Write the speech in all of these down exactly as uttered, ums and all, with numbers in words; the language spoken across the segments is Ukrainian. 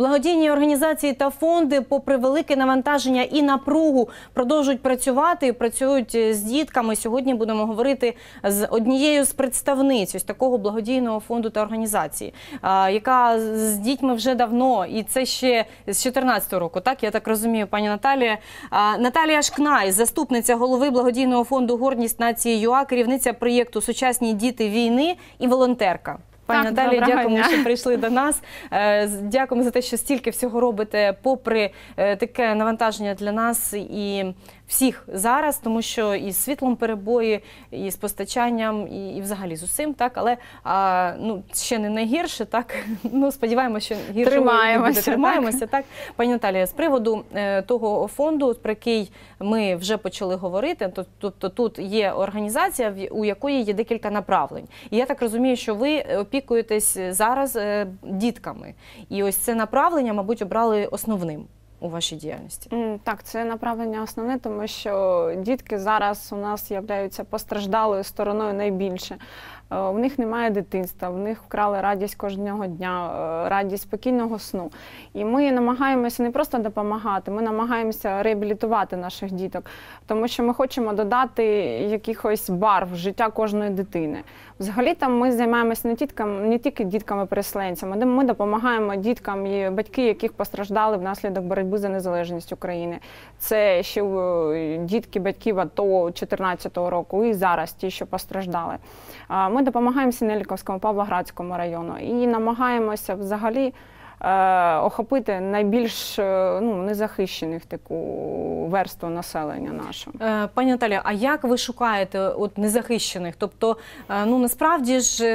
Благодійні організації та фонди, попри велике навантаження і напругу, продовжують працювати і працюють з дітками. Сьогодні будемо говорити з однією з представниць ось такого благодійного фонду та організації, яка з дітьми вже давно, і це ще з чотирнадцятого року, так, я так розумію, пані Наталія. Наталія Шкнай, заступниця голови благодійного фонду «Гордість нації ЮА», керівниця проєкту «Сучасні діти війни» і волонтерка. Пані Наталія, дякуємо, що прийшли до нас. Дякуємо за те, що стільки всього робите, попри таке навантаження для нас і всіх зараз, тому що і з світлом перебої, і з постачанням, і, і взагалі з усім, так, але а, ну, ще не найгірше, так, ну, сподіваємося, що гірше тримаємося, буде, тримаємося, так. так. Пані Наталія, з приводу е, того фонду, про який ми вже почали говорити, тобто тут є організація, у якої є декілька направлень. І я так розумію, що ви опікуєтесь зараз е, дітками, і ось це направлення, мабуть, обрали основним у вашій діяльності. Так, це направлення основне, тому що дітки зараз у нас являються постраждалою стороною найбільше. В них немає дитинства, в них вкрали радість кожного дня, радість спокійного сну. І ми намагаємося не просто допомагати, ми намагаємося реабілітувати наших діток, тому що ми хочемо додати якихось барв в життя кожної дитини. Взагалі там ми займаємося не, діткам, не тільки дітками-переселенцями, ми допомагаємо діткам і батьки, яких постраждали внаслідок боротьби за незалежність України. Це ще дітки батьків АТО чотирнадцятого року і зараз ті, що постраждали. Ми допомагаємо Синельниковському, Павлоградському району і намагаємося взагалі е, охопити найбільш ну, незахищених таку верству населення нашого. Е, пані Наталія, а як ви шукаєте от незахищених? Тобто, е, ну насправді ж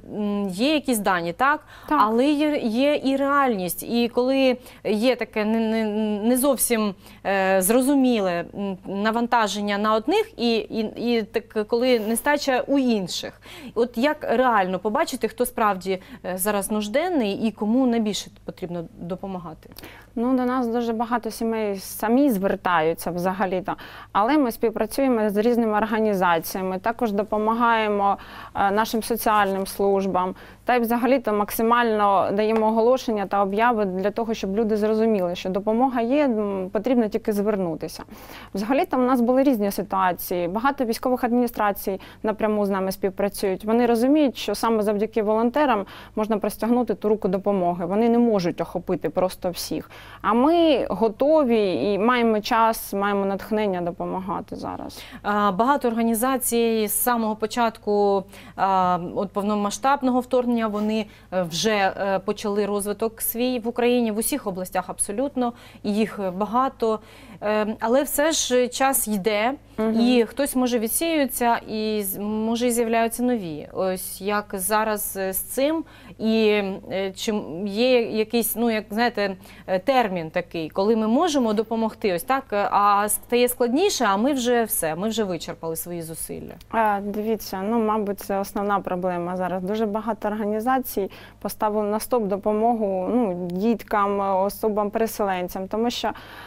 є якісь дані, так? так. Але є, є і реальність. І коли є таке не, не, не зовсім е, зрозуміле навантаження на одних, і, і, і так, коли нестача у інших. От як реально побачити, хто справді зараз нужденний і кому найбільше потрібно допомагати? Ну, до нас дуже багато сімей самі звертаються взагалі-то, але ми співпрацюємо з різними організаціями, також допомагаємо нашим соціальним службам, та й взагалі-то максимально даємо оголошення та обяви для того, щоб люди зрозуміли, що допомога є, потрібно тільки звернутися. Взагалі-то у нас були різні ситуації, багато військових адміністрацій напряму з нами співпрацюють. Вони розуміють, що саме завдяки волонтерам можна простягнути ту руку допомоги. Вони не можуть охопити просто всіх. А ми готові і маємо час, маємо натхнення допомагати зараз. Багато організацій з самого початку от повномасштабного вторгнення вони вже почали розвиток свій в Україні, в усіх областях абсолютно, і їх багато. Але все ж час йде, угу. і хтось може відсіюється, і може і з'являються нові. Ось як зараз з цим, і чи є якийсь, ну, як, знаєте, термін такий, коли ми можемо допомогти, ось так, а стає складніше, а ми вже все, ми вже вичерпали свої зусилля. А, дивіться, ну, мабуть, це основна проблема зараз. Дуже багато організацій поставили на стоп допомогу, ну, діткам, особам-переселенцям, тому що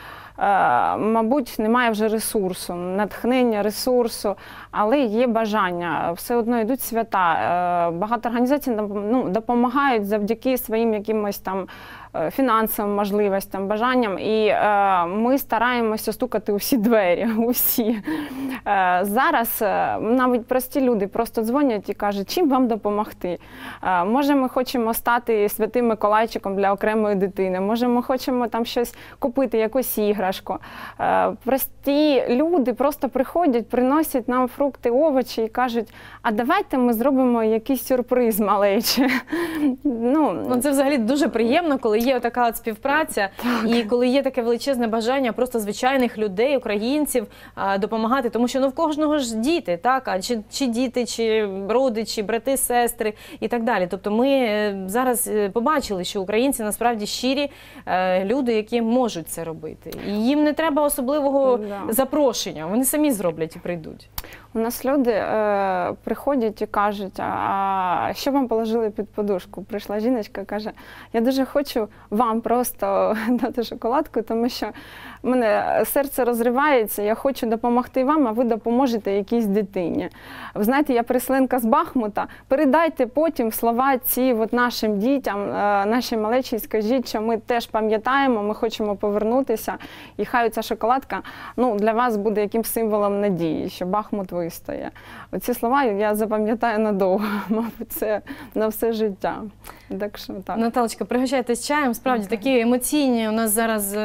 мабуть, немає вже ресурсу, натхнення, ресурсу, але є бажання. Все одно йдуть свята. Багато організацій, ну, допомагають завдяки своїм якимось там фінансовим можливостям, бажанням. І е, ми стараємося стукати у всі двері, усі. Е, зараз е, навіть прості люди просто дзвонять і кажуть, чим вам допомогти. Е, може, ми хочемо стати святим Миколайчиком для окремої дитини, може, ми хочемо там щось купити, якусь іграшку. Е, прості люди просто приходять, приносять нам фрукти, овочі і кажуть, а давайте ми зробимо якийсь сюрприз малечі. Ну, ну, це взагалі дуже приємно, коли є така от співпраця, так. і коли є таке величезне бажання просто звичайних людей, українців, допомагати. Тому що ну, в кожного ж діти, так? А чи, чи діти, чи родичі, брати, сестри і так далі. Тобто ми зараз побачили, що українці насправді щирі люди, які можуть це робити. І їм не треба особливого Да. запрошення, вони самі зроблять і прийдуть. У нас люди е, приходять і кажуть, а що вам положили під подушку? Прийшла жіночка і каже, я дуже хочу вам просто дати шоколадку, тому що в мене серце розривається, я хочу допомогти вам, а ви допоможете якійсь дитині. Ви знаєте, я переселенка з Бахмута, передайте потім слова ці от нашим дітям, е, нашій малечі, скажіть, що ми теж пам'ятаємо, ми хочемо повернутися, і хай ця шоколадка ну, для вас буде якимсь символом надії, що Бахмут вистоє. Оці слова я запам'ятаю надовго, мабуть, це на все життя. Так що, так. Наталочка, пригощайтесь чаєм. Справді, такі емоційні у нас зараз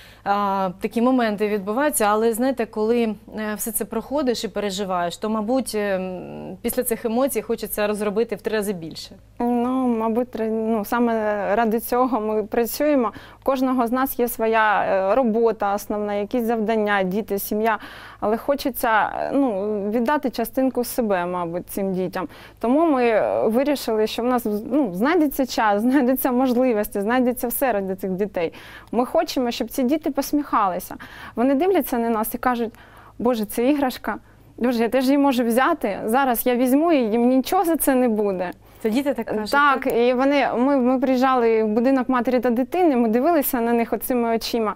а, такі моменти відбуваються, але, знаєте, коли все це проходиш і переживаєш, то, мабуть, після цих емоцій хочеться розробити в три рази більше. Ну, мабуть, ну, саме ради цього ми працюємо. У кожного з нас є своя робота основна, якісь завдання, діти, сім'я. Але хочеться ну, віддати частинку себе, мабуть, цим дітям. Тому ми вирішили, що в нас ну, знайдеться час, знайдеться можливості, знайдеться все ради цих дітей. Ми хочемо, щоб ці діти посміхалися. Вони дивляться на нас і кажуть, Боже, це іграшка, Боже, я теж її можу взяти, зараз я візьму її, їм нічого за це не буде. Це діти так кажуть? Так, так? І вони, ми, ми приїжджали в будинок матері та дитини, ми дивилися на них оцими очима.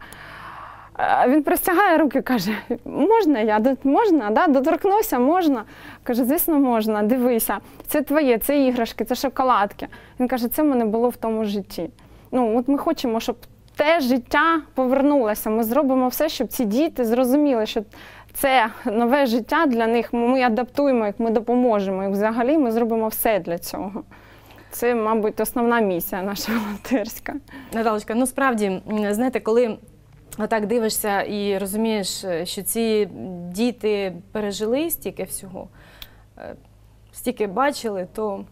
Він простягає руки, каже, можна я, можна, да? Доторкнувся, можна? Каже, звісно, можна, дивися, це твоє, це іграшки, це шоколадки. Він каже, це в мене було в тому житті. Ну, от ми хочемо, щоб те життя повернулося, ми зробимо все, щоб ці діти зрозуміли, що це нове життя для них, ми адаптуємо їх, ми допоможемо їх. Взагалі ми зробимо все для цього. Це, мабуть, основна місія наша волонтерська. Наталочка, ну справді, знаєте, коли отак дивишся і розумієш, що ці діти пережили стільки всього, стільки бачили, то…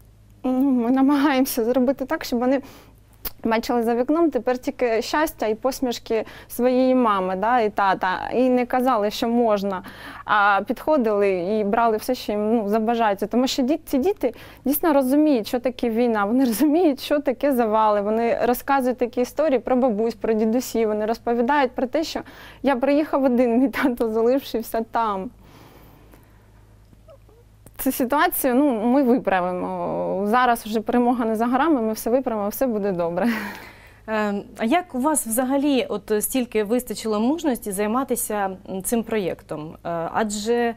Ми намагаємося зробити так, щоб вони бачили за вікном тепер тільки щастя і посмішки своєї мами, да, і тата. І не казали, що можна, а підходили і брали все, що їм ну, забажається. Тому що діти, ці діти дійсно розуміють, що таке війна, вони розуміють, що таке завали. Вони розказують такі історії про бабусь, про дідусі, вони розповідають про те, що я приїхав один, мій тато залишився там. Цю ситуацію ну, ми виправимо. Зараз вже перемога не за горами, ми все виправимо, все буде добре. А як у вас взагалі от стільки вистачило мужності займатися цим проєктом? Адже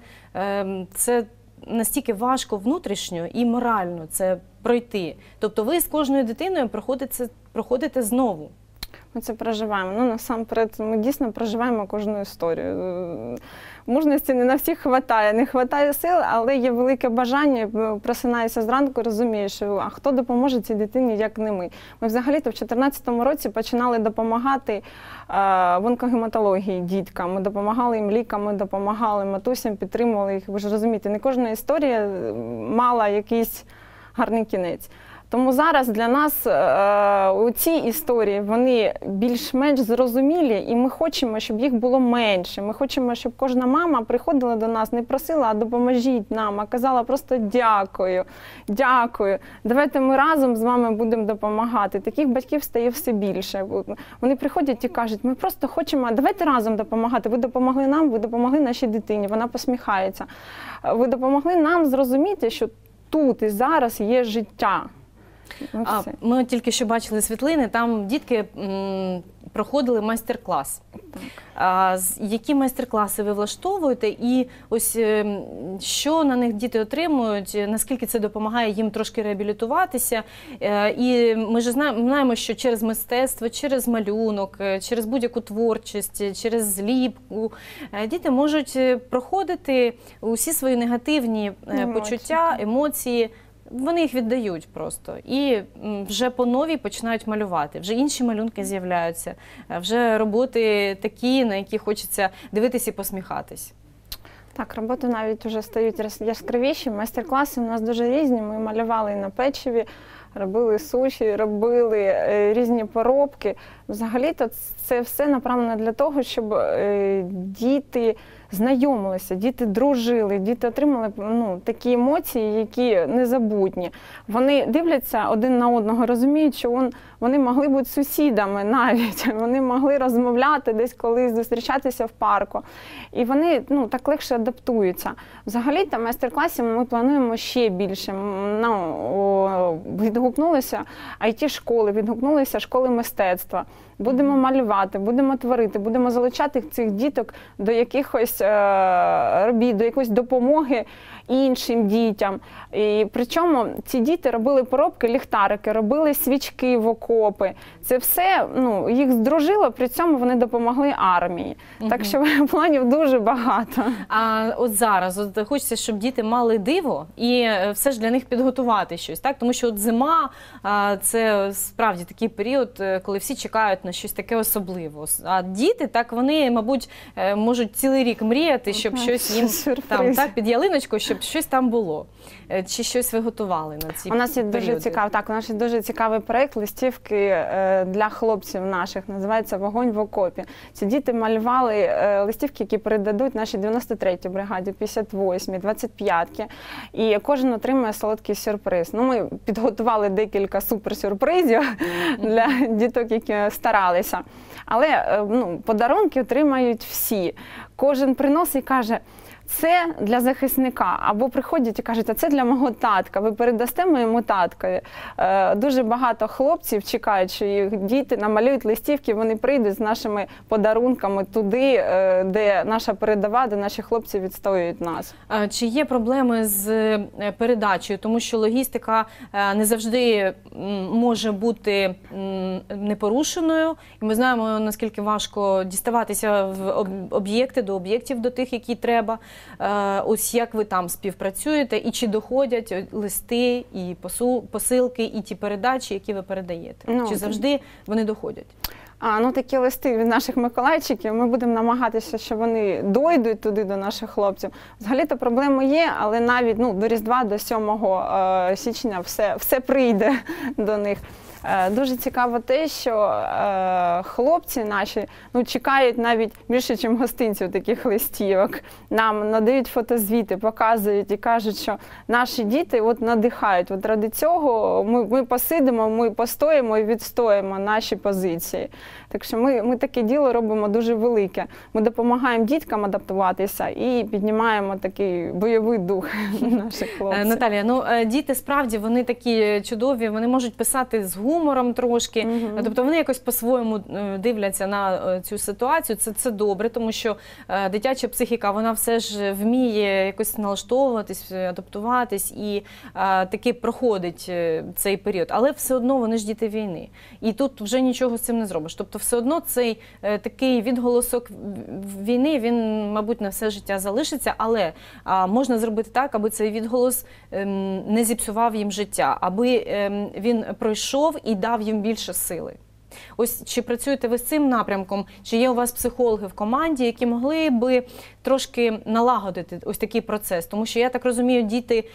це настільки важко внутрішньо і морально це пройти. Тобто ви з кожною дитиною проходите, проходите знову. Ми це проживаємо. Ну, насамперед, ми дійсно проживаємо кожну історію. Мужності не на всіх вистачає, не вистачає сил, але є велике бажання, просинаєшся зранку, розумієш, що а хто допоможе цій дитині, як не ми. Ми взагалі-то в дві тисячі чотирнадцятому році починали допомагати е, в онкогематології діткам. Ми допомагали їм лікам, ми допомагали матусям, підтримували їх. Ви ж розумієте, не кожна історія мала якийсь гарний кінець. Тому зараз для нас е, ці історії, вони більш-менш зрозумілі, і ми хочемо, щоб їх було менше. Ми хочемо, щоб кожна мама приходила до нас, не просила, а допоможіть нам, а казала просто дякую, дякую. Давайте ми разом з вами будемо допомагати. Таких батьків стає все більше. Вони приходять і кажуть, ми просто хочемо, давайте разом допомагати. Ви допомогли нам, ви допомогли нашій дитині, вона посміхається. Ви допомогли нам зрозуміти, що тут і зараз є життя. А, ми тільки що бачили світлини, там дітки м, проходили майстер-клас. А, які майстер-класи ви влаштовуєте і ось м, що на них діти отримують, наскільки це допомагає їм трошки реабілітуватися? Е, і ми ж знаємо, знаємо, що через мистецтво, через малюнок, через будь-яку творчість, через зліпку е, діти можуть проходити усі свої негативні е, почуття, емоції. Вони їх віддають просто і вже по новій починають малювати. Вже інші малюнки з'являються, вже роботи такі, на які хочеться дивитися і посміхатись. Так, роботи навіть вже стають яскравіші. Майстер-класи у нас дуже різні. Ми малювали і на печиві, робили суші, робили різні поробки. Взагалі-то це все направлено для того, щоб діти знайомилися, діти дружили, діти отримали ну, такі емоції, які незабутні. Вони дивляться один на одного, розуміють, що он, вони могли бути сусідами навіть, вони могли розмовляти десь колись, зустрічатися в парку. І вони ну, так легше адаптуються. Взагалі, там майстер-класів ми плануємо ще більше. Ну, відгукнулися ай ті-школи, відгукнулися школи мистецтва. Будемо малювати, будемо творити, будемо залучати цих діток до якихось е, робіт, до якоїсь допомоги іншим дітям. І причому ці діти робили поробки, ліхтарики, робили свічки в окопи. Це все ну, їх здружило, при цьому вони допомогли армії. Угу. Так що планів дуже багато. А от зараз от хочеться, щоб діти мали диво і все ж для них підготувати щось, так? Тому що от зима – це справді такий період, коли всі чекають на щось таке особливе. А діти, так, вони, мабуть, можуть цілий рік мріяти, щоб так, щось їм там, так, під ялиночку, щоб щось там було. Чи щось ви готували на ці У нас є періоди? дуже цікавий, так, у нас є дуже цікавий проєкт листівки для хлопців наших, називається «Вогонь в окопі». Ці діти малювали листівки, які передадуть нашій дев'яносто третій бригаді, п'ятдесят восьмій, двадцять п'ятій. І кожен отримує солодкий сюрприз. Ну, ми підготували декілька суперсюрпризів для діток, які старалися. Але ну, подарунки отримають всі. Кожен приносить і каже: це для захисника. Або приходять і кажуть: а це для мого татка, ви передасте моєму таткові. Е, дуже багато хлопців чекають, що їх діти намалюють листівки, вони прийдуть з нашими подарунками туди, е, де наша передова, де наші хлопці відстоюють нас. А чи є проблеми з передачею? Тому що логістика не завжди може бути непорушеною. І ми знаємо, наскільки важко діставатися в об'єкти, до об'єктів, до тих, які треба. Ось як ви там співпрацюєте, і чи доходять листи, і посилки, і ті передачі, які ви передаєте? Ну, чи завжди вони доходять? А, ну, такі листи від наших миколайчиків, ми будемо намагатися, щоб вони дойдуть туди до наших хлопців. Взагалі-то проблеми є, але навіть ну, до Різдва, до сьомого січня все, все прийде до них. Дуже цікаво те, що е, хлопці наші ну, чекають навіть більше, ніж гостинців таких листівок. Нам надають фотозвіти, показують і кажуть, що наші діти от надихають. От ради цього ми, ми посидимо, ми постоїмо і відстоїмо наші позиції. Так що ми, ми таке діло робимо дуже велике. Ми допомагаємо діткам адаптуватися і піднімаємо такий бойовий дух наших хлопців. Наталія, ну діти справді вони такі чудові, вони можуть писати з гумором трошки, mm-hmm. тобто вони якось по-своєму дивляться на цю ситуацію. Це, це добре, тому що дитяча психіка, вона все ж вміє якось налаштовуватись, адаптуватись і а, таки проходить цей період. Але все одно вони ж діти війни. І тут вже нічого з цим не зробиш. Тобто все одно цей е, такий відголосок війни, він, мабуть, на все життя залишиться, але а, можна зробити так, аби цей відголос е, не зіпсував їм життя, аби е, він пройшов і дав їм більше сили. Ось чи працюєте ви з цим напрямком, чи є у вас психологи в команді, які могли би трошки налагодити ось такий процес? Тому що, я так розумію, діти,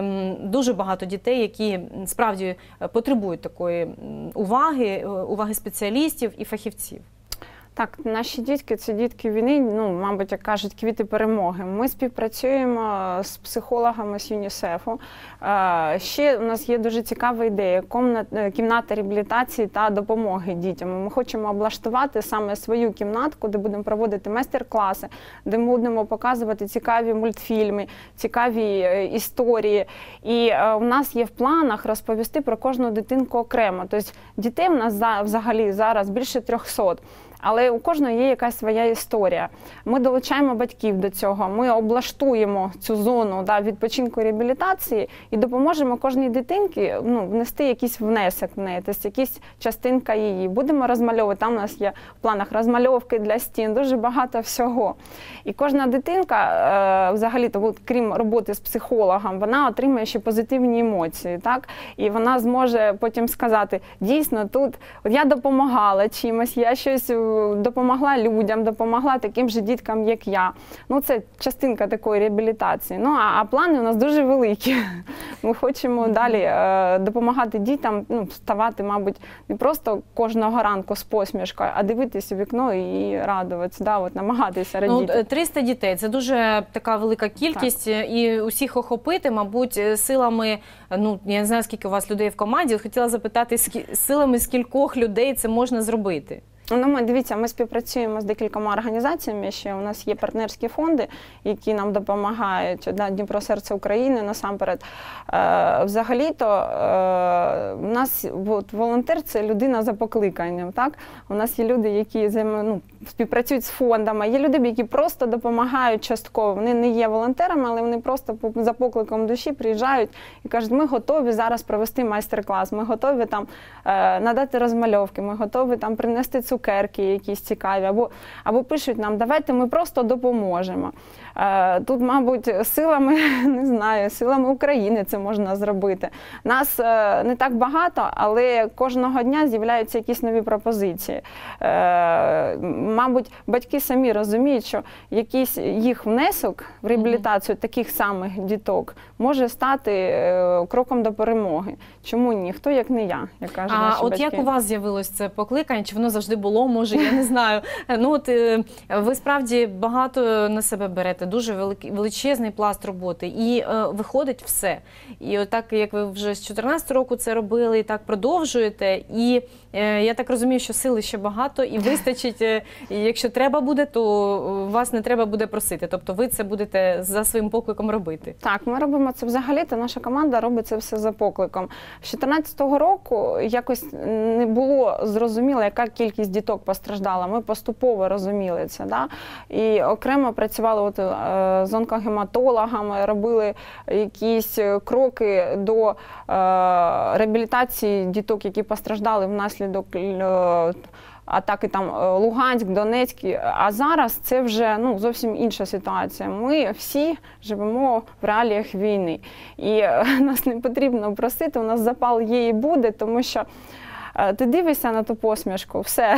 дуже багато дітей, які справді потребують такої уваги, уваги спеціалістів і фахівців. Так, наші дітки – це дітки війни, ну, мабуть, як кажуть, квіти перемоги. Ми співпрацюємо з психологами з ЮНІСЕФу. Ще у нас є дуже цікава ідея – кімната реабілітації та допомоги дітям. Ми хочемо облаштувати саме свою кімнатку, де будемо проводити майстер-класи, де ми будемо показувати цікаві мультфільми, цікаві історії. І у нас є в планах розповісти про кожну дитинку окремо. Тобто дітей у нас взагалі зараз більше трьохсот. Але у кожного є якась своя історія. Ми долучаємо батьків до цього, ми облаштуємо цю зону да, відпочинку і реабілітації і допоможемо кожній дитинці ну, внести якийсь внесок в неї, тобто якась частинка її. Будемо розмальовувати, там у нас є в планах розмальовки для стін, дуже багато всього. І кожна дитинка, взагалі, то, крім роботи з психологом, вона отримує ще позитивні емоції. Так? І вона зможе потім сказати: дійсно, тут от я допомагала чимось, я щось допомогла людям, допомогла таким же діткам, як я. Ну, це частинка такої реабілітації. Ну, а, а плани у нас дуже великі. Ми хочемо mm-hmm. далі е, допомагати дітям, ну, вставати, мабуть, не просто кожного ранку з посмішкою, а дивитися в вікно і радуватися, да, от, намагатися радіти. Ну, триста дітей – це дуже така велика кількість, так. І усіх охопити, мабуть, силами, ну, я не знаю, скільки у вас людей в команді, хотіла запитати, силами скількох людей це можна зробити? Ну, ми, дивіться, ми співпрацюємо з декількома організаціями, ще у нас є партнерські фонди, які нам допомагають, да, Дніпро серце України насамперед. Е, взагалі-то е, у нас от, волонтер – це людина за покликанням, так? У нас є люди, які ну, співпрацюють з фондами, є люди, які просто допомагають частково. Вони не є волонтерами, але вони просто за покликом душі приїжджають і кажуть, ми готові зараз провести майстер-клас, ми готові там е, надати розмальовки, ми готові там принести цукерки, цукерки якісь цікаві, або, або пишуть нам, давайте ми просто допоможемо. Е, тут, мабуть, силами, не знаю, силами України це можна зробити. Нас е, не так багато, але кожного дня з'являються якісь нові пропозиції. Е, мабуть, батьки самі розуміють, що якийсь їх внесок в реабілітацію таких самих діток може стати е, кроком до перемоги. Чому ні? Хто, як не я, як кажуть А наші от батьки. як у вас з'явилось це покликання? Чи воно завжди було, може, я не знаю. Ну, от, ви справді багато на себе берете, дуже великий, величезний пласт роботи, і е, виходить все. І отак, як ви вже з чотирнадцятого року це робили, і так продовжуєте, і е, я так розумію, що сили ще багато, і вистачить, е, і якщо треба буде, то вас не треба буде просити, тобто ви це будете за своїм покликом робити. Так, ми робимо це взагалі, то наша команда робить це все за покликом. З чотирнадцятого року якось не було зрозуміло, яка кількість діток постраждала. Ми поступово розуміли це. Да? І окремо працювали от, е, з онкогематологами, робили якісь кроки до е, реабілітації діток, які постраждали внаслідок е, атаки там Луганськ, Донецьк. А зараз це вже ну, зовсім інша ситуація. Ми всі живемо в реаліях війни. І нас не потрібно просити, у нас запал є і буде, тому що ти дивишся на ту посмішку, все,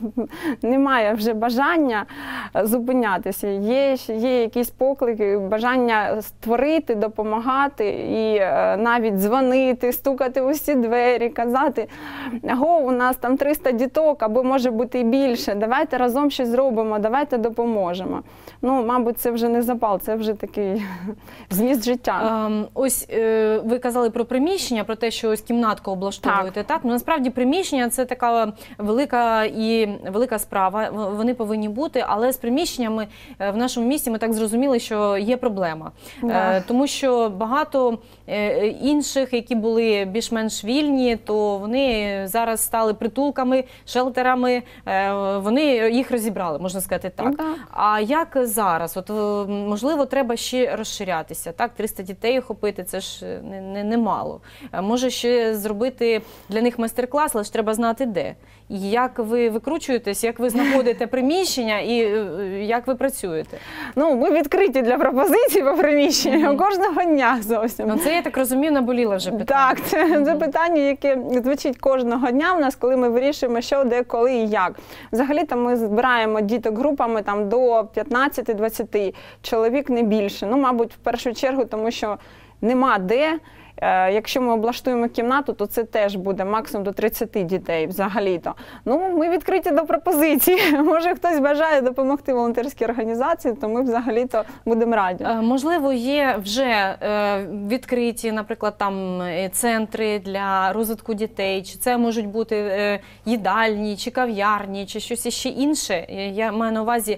немає вже бажання зупинятися. Є, є якісь поклики, бажання створити, допомагати і навіть дзвонити, стукати у всі двері, казати, го, у нас там триста діток, або може бути і більше, давайте разом щось зробимо, давайте допоможемо. Ну, мабуть, це вже не запал, це вже такий зміст життя. Ем, ось е, ви казали про приміщення, про те, що ось кімнатку облаштовуєте, так? так? Ну, насправді приміщення – це така велика і велика справа, вони повинні бути, але з приміщеннями в нашому місті ми так зрозуміли, що є проблема. Да. Е, тому що багато е, інших, які були більш-менш вільні, то вони зараз стали притулками, шелтерами, е, вони їх розібрали, можна сказати так. Да. А як зараз? От, можливо, треба ще розширятися, так? триста дітей охопити – це ж не, не, не мало. Може ще зробити для них майстер-клас, але ж треба знати де. І як ви викручуєтесь, як ви знаходите приміщення і як ви працюєте? Ну, ми відкриті для пропозицій по приміщенню mm-hmm. кожного дня зовсім. Ну, це, я так розумію, наболіло вже питання. Так, це, це питання, яке звучить кожного дня в нас, коли ми вирішуємо, що, де, коли і як. Взагалі-то ми збираємо діток групами там, до п'ятнадцяти-двадцяти чоловік, не більше. Ну, мабуть, в першу чергу, тому що нема де. Якщо ми облаштуємо кімнату, то це теж буде максимум до тридцяти дітей взагалі-то. Ну, ми відкриті до пропозицій. Може, хтось бажає допомогти волонтерській організації, то ми взагалі-то будемо раді. Можливо, є вже відкриті, наприклад, там центри для розвитку дітей, чи це можуть бути їдальні, чи кав'ярні, чи щось ще інше. Я маю на увазі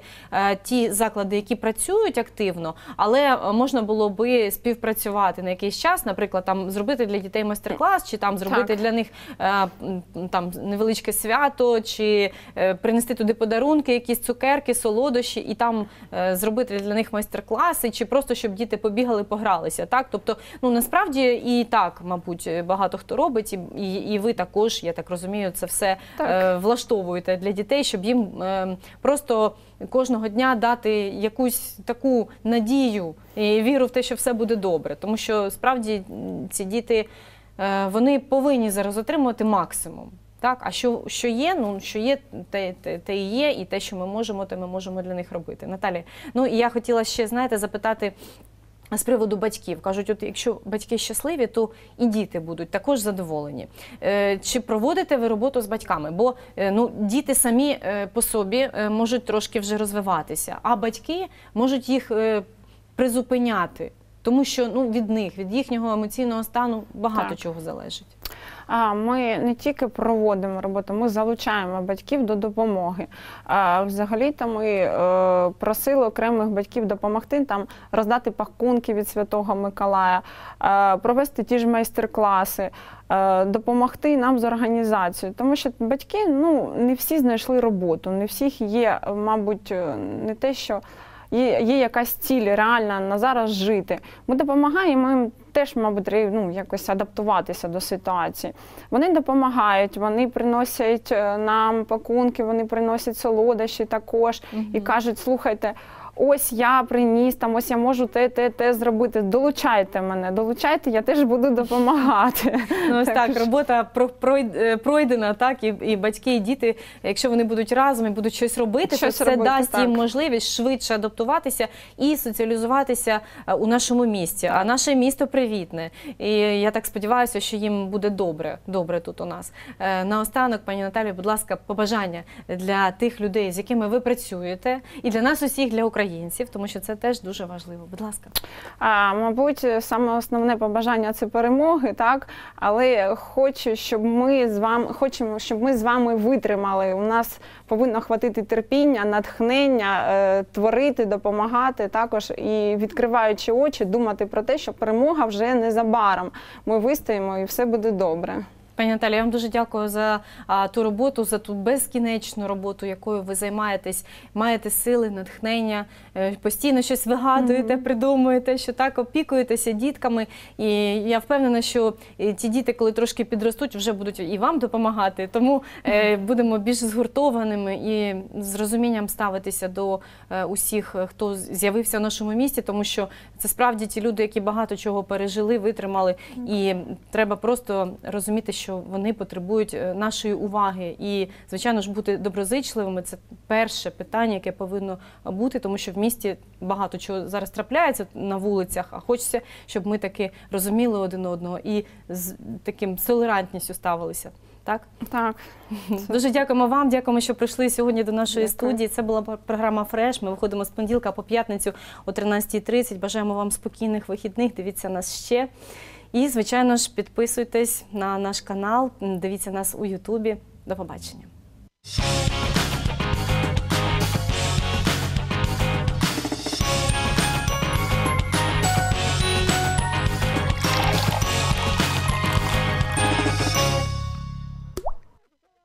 ті заклади, які працюють активно, але можна було би співпрацювати на якийсь час, наприклад, там зробити для дітей майстер-клас, чи там зробити так. для них е, там невеличке свято, чи е, принести туди подарунки, якісь цукерки, солодощі, і там е, зробити для них майстер-класи, чи просто щоб діти побігали, погралися. Так? Тобто, ну насправді і так, мабуть, багато хто робить, і, і, і ви також, я так розумію, це все е, влаштовуєте для дітей, щоб їм е, просто кожного дня дати якусь таку надію і віру в те, що все буде добре. Тому що, справді, ці діти, вони повинні зараз отримувати максимум. Так, а що, що є, ну що є, те, те, те і є, і те, що ми можемо, те ми можемо для них робити. Наталі, ну і я хотіла ще, знаєте, запитати з приводу батьків. Кажуть, от якщо батьки щасливі, то і діти будуть також задоволені. Е, чи проводите ви роботу з батьками? Бо е, ну, діти самі е, по собі е, можуть трошки вже розвиватися, а батьки можуть їх е, призупиняти, тому що ну, від них, від їхнього емоційного стану багато Так. чого залежить. А ми не тільки проводимо роботу, ми залучаємо батьків до допомоги. А, взагалі-то ми е, просили окремих батьків допомогти там роздати пакунки від Святого Миколая, е, провести ті ж майстер-класи, е, допомогти нам з організацією. Тому що батьки, ну, не всі знайшли роботу, не всіх є, мабуть, не те, що Є, є якась ціль реальна на зараз жити. Ми допомагаємо їм теж, мабуть, ну, якось адаптуватися до ситуації. Вони допомагають, вони приносять нам пакунки, вони приносять солодощі також. Угу. І кажуть, слухайте, ось я приніс, там, ось я можу те, те, те зробити. Долучайте мене, долучайте, я теж буду допомагати. Ну, ось так, так робота пройдена, так, і, і батьки, і діти, якщо вони будуть разом і будуть щось робити, щось то це робити, дасть так. їм можливість швидше адаптуватися і соціалізуватися у нашому місті. А наше місто привітне. І я так сподіваюся, що їм буде добре, добре тут у нас. Наостанок, пані Наталі, будь ласка, побажання для тих людей, з якими ви працюєте, і для нас усіх, для українців, тому що це теж дуже важливо. Будь ласка. А, мабуть, саме основне побажання – це перемоги, так? Але хочу, щоб ми з вами, хочемо, щоб ми з вами витримали. У нас повинно хватити терпіння, натхнення, е, творити, допомагати, також і відкриваючи очі, думати про те, що перемога вже незабаром. Ми вистоїмо і все буде добре. Пані Наталі, я вам дуже дякую за а, ту роботу, за ту безкінечну роботу, якою ви займаєтесь, маєте сили, натхнення, е, постійно щось вигадуєте, mm-hmm. придумуєте, що так опікуєтеся дітками. І я впевнена, що ті діти, коли трошки підростуть, вже будуть і вам допомагати. Тому е, будемо більш згуртованими і з розумінням ставитися до е, усіх, хто з'явився в нашому місті, тому що це справді ті люди, які багато чого пережили, витримали. Mm-hmm. І треба просто розуміти, що вони потребують нашої уваги. І, звичайно ж, бути доброзичливими – це перше питання, яке повинно бути, тому що в місті багато чого зараз трапляється на вулицях, а хочеться, щоб ми таки розуміли один одного і з таким з толерантністю ставилися. Так? Так. Дуже дякуємо вам, дякуємо, що прийшли сьогодні до нашої Дякую. студії. Це була програма «Фреш». Ми виходимо з понеділка по п'ятницю о тринадцятій тридцять. Бажаємо вам спокійних вихідних, дивіться нас ще. І, звичайно ж, підписуйтесь на наш канал, дивіться нас у Ютубі. До побачення.